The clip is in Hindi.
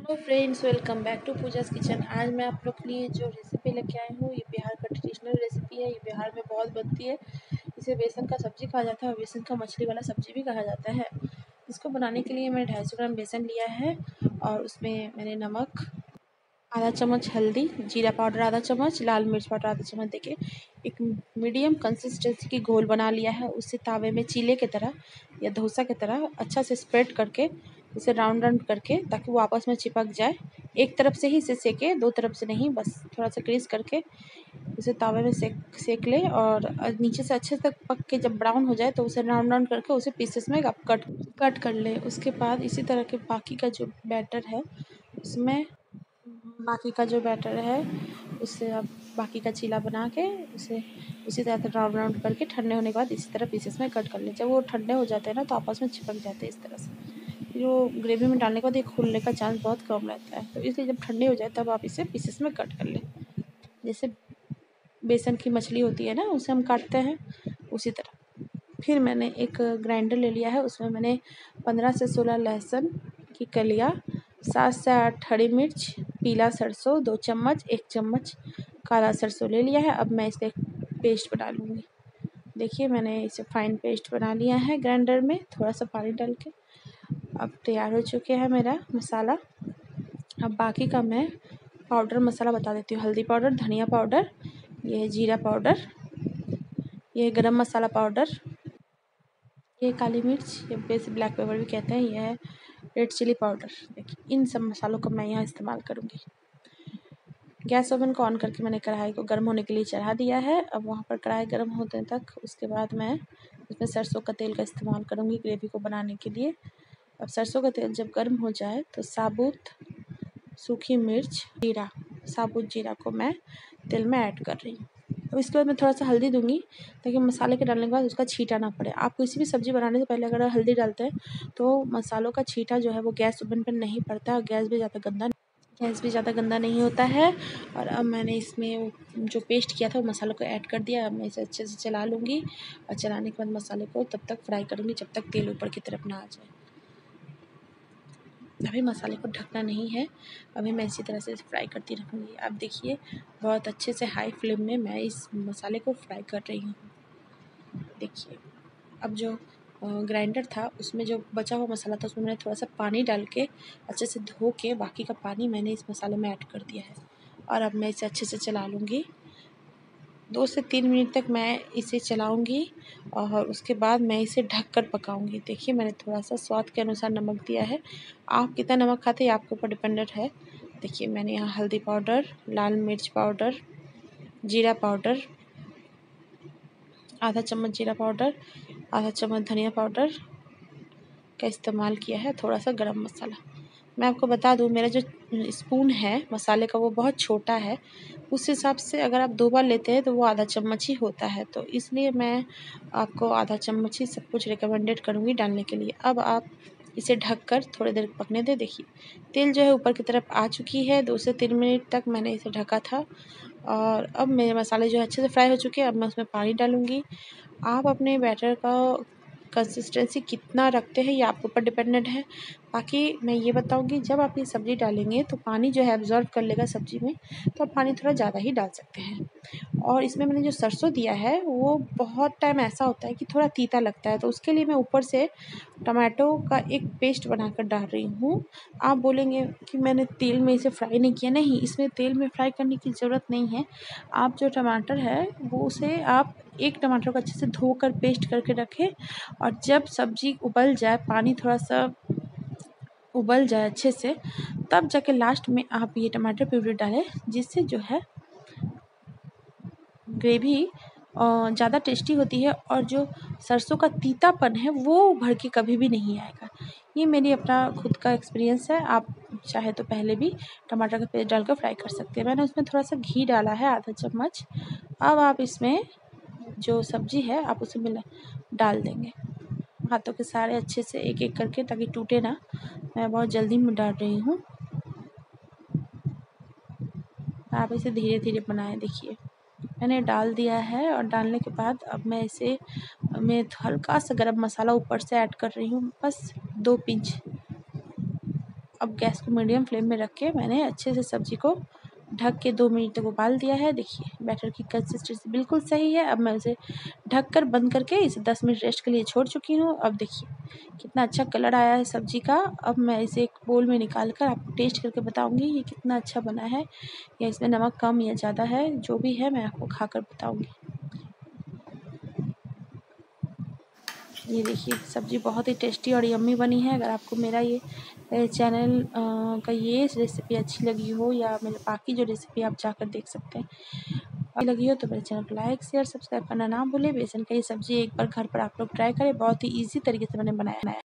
तो friends, welcome back to Pooja's kitchen. आज मैं आप लोग के लिए जो रेसिपी लेके आई हूँ, ये बिहार का ट्रेडिशनल रेसिपी है। ये बिहार में बहुत बनती है। इसे बेसन का सब्जी कहा जाता है और बेसन का मछली वाला सब्जी भी कहा जाता है। इसको बनाने के लिए मैंने 250 ग्राम बेसन लिया है और उसमें मैंने नमक, आधा चम्मच हल्दी, जीरा पाउडर आधा चम्मच, लाल मिर्च पाउडर आधा चम्मच देके एक मीडियम कंसिस्टेंसी की घोल बना लिया है। उसे तावे में चीले की तरह या डोसा की तरह अच्छा से स्प्रेड करके उसे राउंड राउंड करके, ताकि वो आपस में चिपक जाए। एक तरफ से ही इसे सेके, दो तरफ से नहीं, बस थोड़ा सा ग्रीस करके उसे तावे में सेक ले और नीचे से अच्छे तक पक के जब ब्राउन हो जाए तो उसे राउंड राउंड करके उसे पीसेस में आप कट कर ले। उसके बाद इसी तरह के बाकी का जो बैटर है उसमें उससे आप बाकी का चीला बना के उसे उसी तरह से राउंड राउंड करके ठंडे होने के बाद इसी तरह पीसेस में कट कर ले। जब वो ठंडे हो जाते हैं ना तो आपस में चिपक जाते हैं इस तरह से। जो ग्रेवी में डालने के बाद ये खुलने का चांस बहुत कम रहता है, तो इसलिए जब ठंडे हो जाए तब आप इसे पीसेस में कट कर लें। जैसे बेसन की मछली होती है ना, उसे हम काटते हैं उसी तरह। फिर मैंने एक ग्राइंडर ले लिया है, उसमें मैंने 15 से 16 लहसुन की कलियाँ, 7 से 8 हरी मिर्च, पीला सरसों 2 चम्मच, 1 चम्मच काला सरसों ले लिया है। अब मैं इसे पेस्ट बना लूँगी। देखिए, मैंने इसे फाइन पेस्ट बना लिया है ग्राइंडर में, थोड़ा सा पानी डाल के। अब तैयार हो चुके हैं मेरा मसाला। अब बाकी का मैं पाउडर मसाला बता देती हूँ। हल्दी पाउडर, धनिया पाउडर, ये है जीरा पाउडर, ये है गरम मसाला पाउडर, ये काली मिर्च, ये बेसिक ब्लैक पेपर भी कहते हैं, ये है रेड चिली पाउडर। देखिए, इन सब मसालों का मैं यहाँ इस्तेमाल करूँगी। गैस ओवन को ऑन करके मैंने कढ़ाई को गर्म होने के लिए चढ़ा दिया है। अब वहाँ पर कढ़ाई गर्म होने तक, उसके बाद मैं उसमें सरसों का तेल का इस्तेमाल करूँगी ग्रेवी को बनाने के लिए। अब सरसों का तेल जब गर्म हो जाए तो साबुत सूखी मिर्च, जीरा, साबुत जीरा को मैं तेल में ऐड कर रही हूँ। अब इसके बाद मैं थोड़ा सा हल्दी दूंगी, ताकि मसाले के डालने के बाद उसका छींटा ना पड़े। आप किसी भी सब्ज़ी बनाने से पहले अगर हल्दी डालते हैं तो मसालों का छींटा जो है वो गैस ओवन पर नहीं पड़ता और गैस भी ज़्यादा गंदा नहीं होता है। और अब मैंने इसमें जो पेस्ट किया था वो मसालों को ऐड कर दिया। अब मैं इसे अच्छे से चला लूँगी और चलाने के बाद मसाले को तब तक फ्राई करूँगी जब तक तेल ऊपर की तरफ ना आ जाए। अभी मसाले को ढकना नहीं है, अभी मैं इसी तरह से फ्राई करती रहूँगी। अब देखिए, बहुत अच्छे से हाई फ्लेम में मैं इस मसाले को फ्राई कर रही हूँ। देखिए, अब जो ग्राइंडर था उसमें जो बचा हुआ मसाला था उसमें मैंने थोड़ा सा पानी डाल के अच्छे से धो के बाकी का पानी मैंने इस मसाले में ऐड कर दिया है। और अब मैं इसे अच्छे से चला लूँगी। 2 से 3 मिनट तक मैं इसे चलाऊँगी और उसके बाद मैं इसे ढक कर पकाऊँगी। देखिए, मैंने थोड़ा सा स्वाद के अनुसार नमक दिया है। आप कितना नमक खाते हैं आपके ऊपर डिपेंडेंट है। देखिए, मैंने यहाँ हल्दी पाउडर, लाल मिर्च पाउडर, जीरा पाउडर, आधा चम्मच जीरा पाउडर, आधा चम्मच धनिया पाउडर का इस्तेमाल किया है, थोड़ा सा गरम मसाला। मैं आपको बता दूँ, मेरा जो स्पून है मसाले का वो बहुत छोटा है। उस हिसाब से अगर आप 2 बार लेते हैं तो वो आधा चम्मच ही होता है, तो इसलिए मैं आपको आधा चम्मच ही सब कुछ रिकमेंडेड करूँगी डालने के लिए। अब आप इसे ढककर थोड़ी देर पकने दें। देखिए, तेल जो है ऊपर की तरफ आ चुकी है। 2 से 3 मिनट तक मैंने इसे ढका था और अब मेरे मसाले जो है अच्छे से फ्राई हो चुके हैं। अब मैं उसमें पानी डालूँगी। आप अपने बैटर का कंसिस्टेंसी कितना रखते हैं ये आपके ऊपर डिपेंडेंट है। बाकी मैं ये बताऊँगी, जब आप ये सब्ज़ी डालेंगे तो पानी जो है एब्ज़ॉर्ब कर लेगा सब्ज़ी में, तो आप पानी थोड़ा ज़्यादा ही डाल सकते हैं। और इसमें मैंने जो सरसों दिया है वो बहुत टाइम ऐसा होता है कि थोड़ा तीता लगता है, तो उसके लिए मैं ऊपर से टमाटो का एक पेस्ट बनाकर डाल रही हूँ। आप बोलेंगे कि मैंने तेल में इसे फ्राई नहीं किया। नहीं, इसमें तेल में फ्राई करने की ज़रूरत नहीं है। आप जो टमाटर है वो उसे आप एक टमाटर को अच्छे से धोकर पेस्ट करके रखें और जब सब्ज़ी उबल जाए, पानी थोड़ा सा उबल जाए अच्छे से, तब जाके लास्ट में आप ये टमाटर प्यूरी डालें, जिससे जो है ग्रेवी ज़्यादा टेस्टी होती है और जो सरसों का तीतापन है वो उभर के कभी भी नहीं आएगा। ये मेरी अपना खुद का एक्सपीरियंस है। आप चाहे तो पहले भी टमाटर का पेस्ट डालकर फ्राई कर सकते हैं। मैंने उसमें थोड़ा सा घी डाला है, आधा चम्मच। अब आप इसमें जो सब्ज़ी है आप उसे डाल देंगे हाथों के सहारे अच्छे से, एक-एक करके, ताकि टूटे ना। मैं बहुत जल्दी में डाल रही हूँ। आप इसे धीरे-धीरे बनाएँ। देखिए, मैंने डाल दिया है और डालने के बाद अब मैं हल्का सा गरम मसाला ऊपर से ऐड कर रही हूँ, बस 2 पिंच। अब गैस को मीडियम फ्लेम में रख के मैंने अच्छे से सब्जी को ढक के 2 मिनट तक उबाल दिया है। देखिए बैटर की कंसिस्टेंसी बिल्कुल सही है। अब मैं इसे ढक कर बंद करके इसे 10 मिनट रेस्ट के लिए छोड़ चुकी हूँ। अब देखिए कितना अच्छा कलर आया है सब्जी का। अब मैं इसे एक बोल में निकाल कर आपको टेस्ट करके बताऊँगी ये कितना अच्छा बना है, या इसमें नमक कम या ज़्यादा है, जो भी है मैं आपको खाकर बताऊँगी। ये देखिए सब्ज़ी बहुत ही टेस्टी और यम्मी बनी है। अगर आपको मेरा ये चैनल का ये रेसिपी अच्छी लगी हो, या मेरे बाकी जो रेसिपी आप जाकर देख सकते हैं, अच्छी लगी हो तो मेरे चैनल को लाइक शेयर सब्सक्राइब करना ना भूलें। बेसन का ये सब्ज़ी एक बार घर पर आप लोग ट्राई करें, बहुत ही ईज़ी तरीके से मैंने बनाया है।